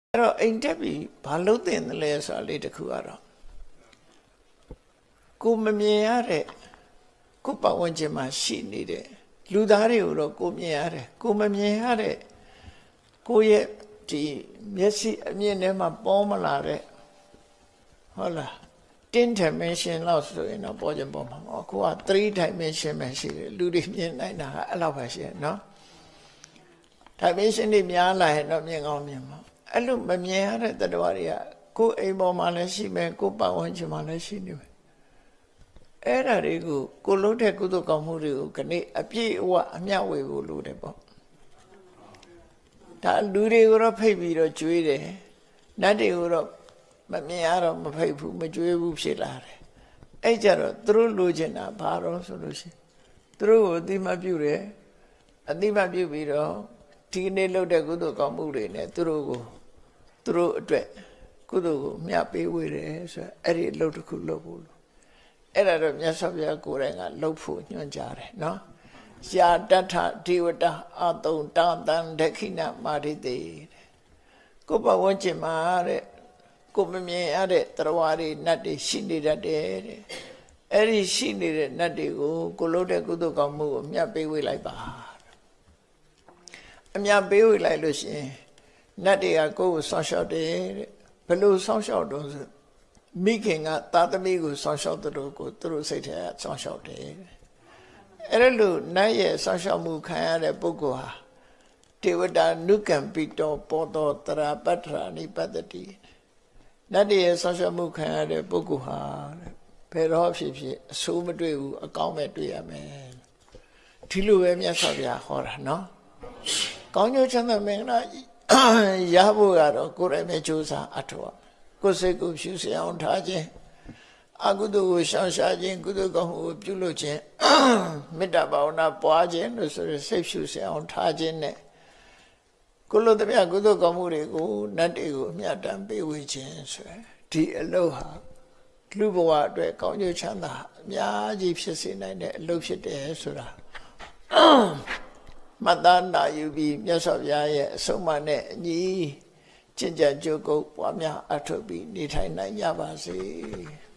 အဲ့တော့အိမ်တက်ပြီးဘာလို့တင်တယ်လဲဆိုတာလေးတစ်ခုကတော့ကိုမမြင်ရတဲ့ကိုပတ်ဝန်းကျင်မှာရှိနေတဲ့လူသားတွေကိုတော့ကိုမြင်ရတယ်ကိုမမြင်ရတဲ့ကိုရဲ့ဒီမျက်စိအမြင်ထဲမှာပေါ်မလာတဲ့ဟုတ်လား10 dimension လောက်ဆိုရင်တော့ပေါ်ကြပေါ်မှာအခုက3 dimension ပဲရှိတယ်လူတွေမြင်နိုင်တာအဲ့လောက်ပဲရှိတယ်နော် dimension တွေများလာရင်တော့မြင်ကောင်းမြင်မှာအဲ့လိုမမြင်ရတဲ့တရားတွေကကိုယ်အိမ်ပေါ်မှာလည်းရှိမယ်ကိုယ်ပတ်ဝန်းကျင်မှာလည်းရှိနေမယ်အဲ့ဒါတွေကိုကိုလုံးတဲ့ကုသိုလ်ကောင်းမှုတွေကိုခဏအပြည့်အဝအမျှဝေဖို့လိုတယ်ပေါ့ဒါလူတွေကိုတော့ဖိတ်ပြီးတော့ကျွေးတယ်နတ်တွေကိုတော့မမြင်ရတော့မဖိတ်ဘူးမကျွေးဘူးဖြစ်လာတယ်အဲ့ကြတော့သူတို့လိုချင်တာဘာတော့ဆိုလို့ရှိရင်သူတို့ကိုအတိမပြုတယ်အတိမပြုပြီးတော့ဒီနေ့လုပ်တဲ့ကုသိုလ်ကောင်းမှုတွေနဲ့သူတို့အတွက်ကုသိုလ်ကိုမျှပေးဝေတယ်ဆိုအဲ့ဒီအလုပ်တစ်ခုလုပ်ဖို့လို့အဲ့ဒါတော့မြတ်စွာဘုရားကိုယ်တိုင်ကလုပ်ဖို့ညွှန်ကြားတယ်နော်ယာတထဒေဝတာအတုံတံတံဒက္ခိဏမာရိတေကိုယ်ဘဝကျင်မှာတဲ့ကိုမမြင်ရတဲ့တရားတွေနတ်တွေရှိနေတတ်တယ်တဲ့အဲ့ဒီရှိနေတဲ့နတ်တွေကိုကိုလုပ်တဲ့ကုသိုလ်ကောင်းမှုကိုမျှပေးဝေလိုက်ပါအမြပေးဝေလိုက်လို့ရှိရင်နတ်တွေကကိုယ်ကိုဆောင်းလျှောက်တယ်တဲ့ဘယ်လိုဆောင်းလျှောက်တော့ဆိုမိခင်ကသာသမီကိုဆောင်းလျှောက်တဲ့ကိုသူတို့စိတ်ထဲကဆောင်းလျှောက်တယ်အဲ့လိုနတ်ရဲ့ဆောင်းလျှောက်မှုခံရတဲ့ပုဂ္ဂိုလ်ဟာဒေဝတာနုကံပိတောပောတောတရာပတ္ထရာနိပတ္တိနတ်ရဲ့ဆောင်းလျှောက်မှုခံရတဲ့ပုဂ္ဂိုလ်ဟာဘယ်တော့ဖြစ်ဖြစ်အဆိုးမတွေ့ဘူးအကောင်းပဲတွေ့ရမယ်ဒီလိုပဲမြတ်စွာဘုရားဟောတာနော်ကောင်းကျိုးချမ်းသာမင်္ဂလာရဖို့ကတော့ကိုယ်တိုင်ပဲကြိုးစားအထောက်ကိုယ်စိတ်ကိုဖြူစင်အောင်ထားခြင်းအကုသိုလ်ကိုရှောင်ရှားခြင်းကုသိုလ်ကောင်းမှုကိုပြုလုပ်ခြင်းမေတ္တာဘာဝနာပွားခြင်းလို့ဆိုရယ်စိတ်ဖြူစင်အောင်ထားခြင်းနဲ့ကိုလိုတပြကုသိုလ်ကောင်းမှုတွေကိုနတ်တွေကိုအမြတ်တမ်းပေးဝေခြင်းဆိုရယ်ဒီအလုပ်ဟာလူဘဝအတွက်ကောင်းကျိုးချမ်းသာအများကြီးဖြစ်စေနိုင်တဲ့အလုပ်ဖြစ်တယ်ဆိုတာမတ္တနာယူပြီးမြတ်စွာဘုရားရဲ့အဆုံးအမနဲ့အညီကျင့်ကြံကြိုးကုပ်ပွားများအထောက်ပြီးနေထိုင်နိုင်ကြပါစေ